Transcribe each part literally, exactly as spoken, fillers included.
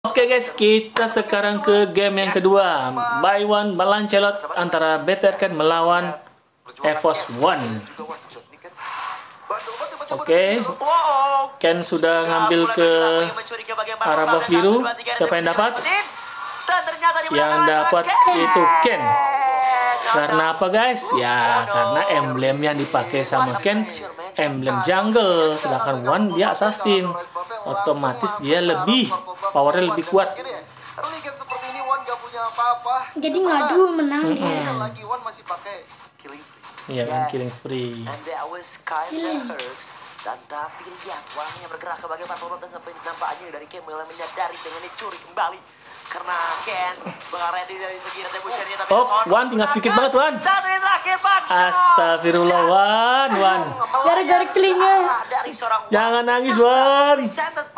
Oke guys, kita sekarang ke game yang kedua. Buy one Lancelot antara Better Ken melawan Evos One. Oke, Ken sudah ngambil ke arah buff biru. Siapa yang dapat? Yang dapat itu Ken. Karena apa guys? Ya karena emblem yang dipakai sama Ken emblem jungle, sedangkan One dia assassin. Otomatis dia lebih powernya lebih kuat. Jadi ngadu menang mm -hmm. dia. Iya kan, killing spree. Killing. Dan tapi lihat One-nya bergerak ke bagian parpol dan nampaknya dari Ken mulai menyadari dengan dicuri kembali. Karena Ken mengarah dari segi retribution-nya tapi oh, One tinggal sedikit banget One. Astagfirullah One, One. Gara-gara kelingnya. Jangan nangis One.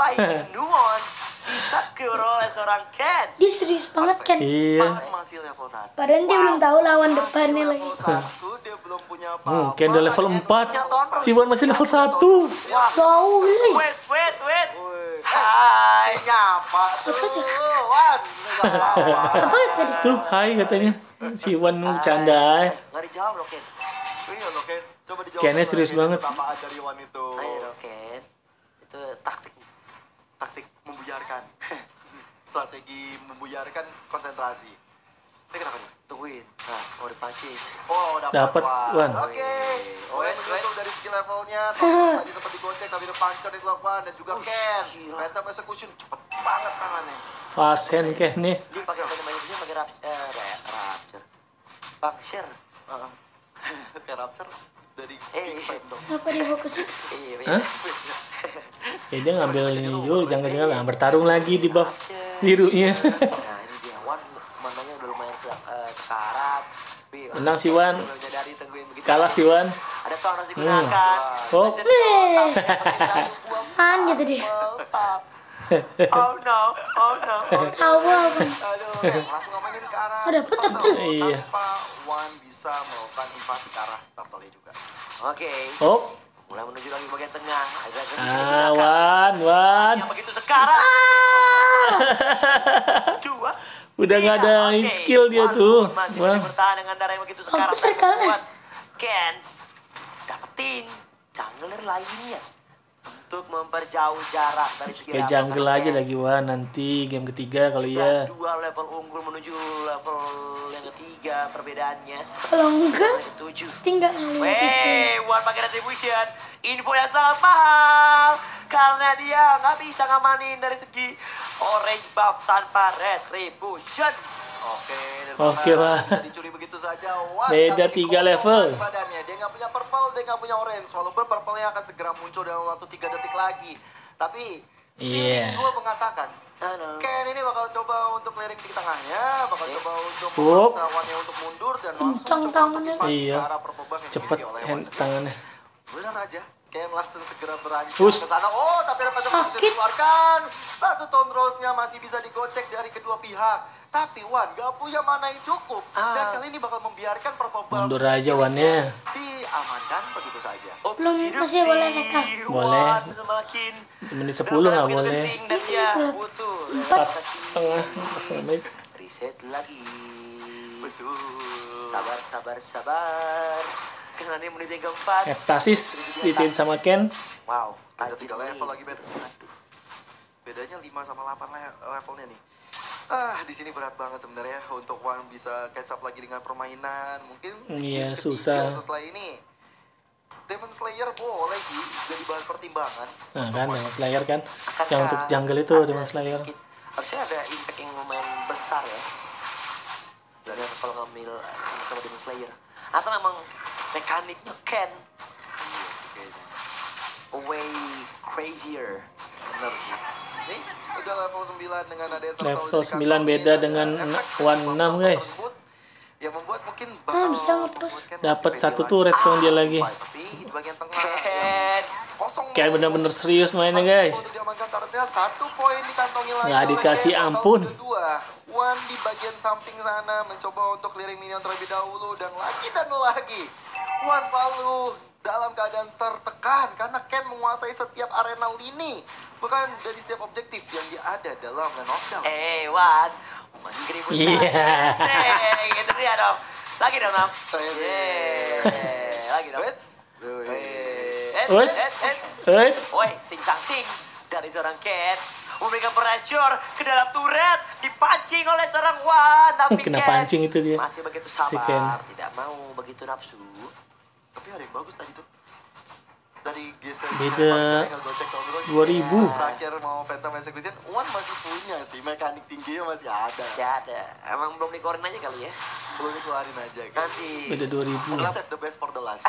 Disakur oleh seorang Ken. Dia serius banget Ken. Iya. Padahal dia belum tahu lawan depannya lagi. Hmm, Ken udah level empat. Si One masih level satu. Jauh lagi. Wait, wait, wait. Hai, nyapa tuh, Wan. Apa tadi? Tuh, hai katanya. Si One bercanda. Nggak dijawab loh Ken. Iya loh Ken, coba dijawab. Kennya serius banget. Samaan dari Wan itu. Ayo Ken. Itu taktik. Taktik membuyarkan. Strategi membuyarkan konsentrasi. Ini kenapa nih? Tungguin. Nah, mau dipancing. Oh, Dapat, Wan. Oke. Oh, Wan menyusul dari skill levelnya. Tadi sempat digocek tapi udah puncher di Wan dan juga Ken. Phantom Execution cepet banget tangannya. Fast hand Ken nih. Dia pakai apa namanya bisa pakai rapture, rapture. Puncture. Heeh. Kayak rapture dari Eh, King dong. Kenapa dia fokus itu? Iya, Hah? Ya dia ngambil ini dulu, jangan-jangan lah bertarung lagi di buff birunya. Nah, ini dia One mananya udah lumayan uh, sekarat. Menang si One. Menyadari tungguin begitu. Kalah si One. Ada tahun harus digunakan. Oh. Nih. Apaan gitu dia? Oh no, oh no. Tahu apa? Aduh, Ken, langsung ngomongin ke arah Oh, dapet turtle. turtle. Iya. Tanpa Wan bisa melakukan invasi ke arah turtle juga. Oke. Oh. Mulai menuju lagi bagian tengah. Ada Ah, One, One. yang begitu sekarat. Dua. Udah nggak ada Oke, skill dia One tuh. pun masih Wah. bisa bertahan dengan darah yang begitu sekarat. Bagus sekali. Buat Ken dapetin jungler lainnya untuk memperjauh jarak dari segi Kayak level jungle sama aja Ken. lagi One nanti game ketiga kalau Sudah iya. dua level unggul menuju level yang ketiga perbedaannya. Kalau enggak, Yang ketujuh. tinggal ngeliat itu. Wey, One pakai retribution. Info yang sangat mahal karena dia nggak bisa ngamanin dari segi orange buff tanpa retribution. Oke, dan Oke, bahkan Wah. bisa dicuri begitu saja. Wan, Beda kali ini tiga kosong level. banget badannya. Dia nggak punya purple, dia nggak punya orange. Walaupun purple-nya akan segera muncul dalam waktu tiga detik lagi. Tapi Iya. feeling gue mengatakan Halo. Ken ini bakal coba untuk clearing di tengahnya, bakal coba untuk Up. memaksa Wan-nya untuk mundur dan langsung Kencang coba untuk tangannya. invasi Iya. ke arah purple buff yang Cepet dimiliki oleh hand Wan. tangannya. Benar aja, Ken langsung segera beranjak Push. ke sana. Oh, tapi ada bisa Sakit. dikeluarkan. Satu tone rose-nya masih bisa digocek dari kedua pihak. Tapi Wan gak punya mana yang cukup. Dan Ah. kali ini bakal membiarkan purple buff Mundur aja One-nya. diamankan begitu saja. Belum masih boleh nekat. Boleh. One semakin Menit sepuluh nggak benar-benar boleh. penting dan dia butuh Empat setengah setengah menit. reset lagi. Betul. Sabar, sabar, sabar. Karena ini menit yang keempat. Heptasis ditin sama Ken. Wow, Ada tadi tiga level lagi beda. Bedanya lima sama delapan le- levelnya nih. Ah, di sini berat banget sebenarnya untuk Wan bisa catch up lagi dengan permainan. Mungkin Iya, game susah. ketiga setelah ini Demon Slayer boleh sih jadi bahan pertimbangan. Nah kan Demon Slayer kan. Akankah Yang untuk jungle itu ada Demon Slayer. sedikit- Harusnya ada impact yang lumayan besar ya dari kalau ngambil sama Demon Slayer. Atau memang mekaniknya Ken Iya sih kayaknya. way crazier. Benar sih. Nih, udah level sembilan dengan ada yang Level sembilan beda dengan One enam, guys. Yang membuat mungkin Ah, bisa ngepas. Dapat satu turret dong dia lagi. Tapi di bagian tengah Ken kosong. Kayak bener-bener serius mainnya guys. Untuk diamankan turretnya, satu poin dikantongi lagi. Nggak oleh dikasih Ken. Total ampun. kedua. One di bagian samping sana mencoba untuk clearing minion terlebih dahulu dan lagi dan lagi. One selalu dalam keadaan tertekan karena Ken menguasai setiap arena lini, bahkan dari setiap objektif yang dia ada dalam knockdown. Eh, Wan. Menggiri pun Iya. Gitu dia dong. Lagi dong, Nam. Yeay. Lagi dong. Wets. Eh, Wait. eh, eh. Eh, Woi, sing sang sing dari seorang Ken memberikan pressure ke dalam turret, dipancing oleh seorang Wan, tapi Kena Ken pancing itu dia. masih begitu Si Ken. sabar, tidak mau begitu nafsu. Tapi ada yang bagus tadi tuh. Dari geser Beda dua ribu. Terakhir mau Phantom Execution, Wan masih punya sih, mekanik tingginya masih ada. Masih ada. Emang belum dikeluarin aja kali ya. Belum dikeluarin aja kan. Nanti. Beda dua ribu. Mungkin save the best for the last.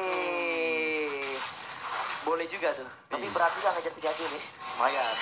Eh, boleh juga tuh. Tapi berat juga ngejar tiga game ya. Lumayan.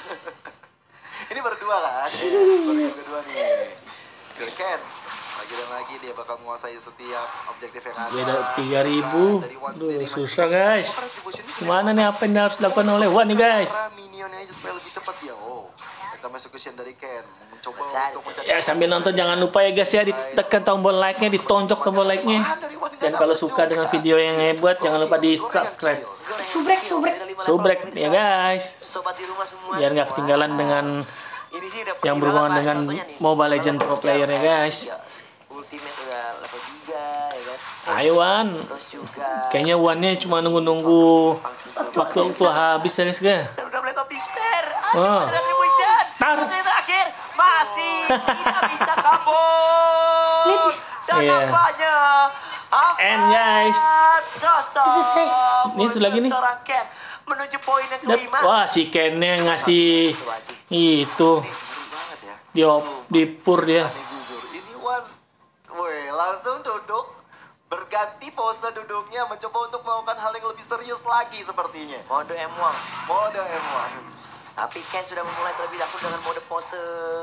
Ini berdua kan? Baru kedua nih. Good Ken. Lagi dan lagi dia bakal menguasai setiap objektif yang ada. Beda tiga ribu. Dari Wan Duh, sendiri masih susah bisa- guys. Oh, retribution-nya Gimana nih apa yang harus dilakukan oleh Wan nih guys? Cara minionnya aja supaya lebih cepat ya. Oh, Phantom Execution dari Ken mencoba Mencari, untuk mencari. Ya sambil nonton jangan lupa ya guys ya ditekan tombol like-nya, ditonjok tombol like-nya. Dan kalau suka dengan video yang hebat jangan lupa di subscribe. Subrek, subrek. Subrek ya guys. Sobat di rumah semua. Biar nggak ketinggalan dengan Ini sih udah yang perkenalan, berhubungan Mas. dengan Contohnya nih, Mobile Legends pro player ya guys. Ya, Ultimate udah level tiga ya kan. Ayo Wan. Terus juga Kayaknya Wannya cuma nunggu-nunggu waktu waktu habis ya guys ya. dan udah mulai topi spare. Oh. Aduh, ada retribution. Tar. Yang terakhir masih tidak bisa kabur. Lihat. Dan Iya. nampaknya And, guys. kosong. Selesai. Ini itu lagi nih. Seorang Ken menuju poin yang Dap- kelima. Wah si Ken-nya ngasih itu Ngeri banget ya. di op- di pur dia. Ini Zuzur. Ini Wan. Woi, langsung duduk. Berganti pose duduknya mencoba untuk melakukan hal yang lebih serius lagi sepertinya. Mode M satu. Mode M satu. Tapi Ken sudah memulai terlebih dahulu dengan mode pose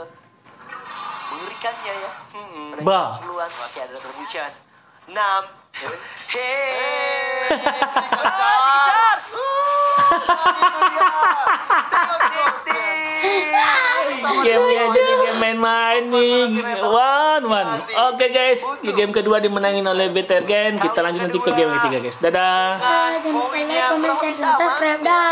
mengerikannya ya. Hmm. Udah Bah. Puluhan. Oke, ada retribution. enam. Hei. Dikejar. Itu dia. Gamenya jadi game main-main nih. Wan, Wan. Oke guys, di game kedua dimenangin oleh Better Gen. Kita lanjut nanti ke game ketiga guys. Dadah. Ah, jangan lupa like, comment, share, dan subscribe. Dah.